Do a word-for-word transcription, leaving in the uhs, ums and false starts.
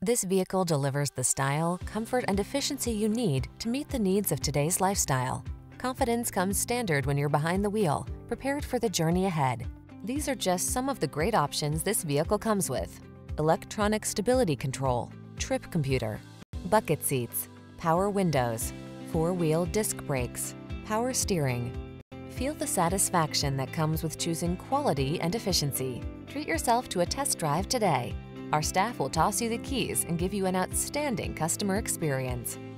This vehicle delivers the style, comfort, and efficiency you need to meet the needs of today's lifestyle. Confidence comes standard when you're behind the wheel, prepared for the journey ahead. These are just some of the great options this vehicle comes with: electronic stability control, trip computer, bucket seats, power windows, four-wheel disc brakes, power steering. Feel the satisfaction that comes with choosing quality and efficiency. Treat yourself to a test drive today. Our staff will toss you the keys and give you an outstanding customer experience.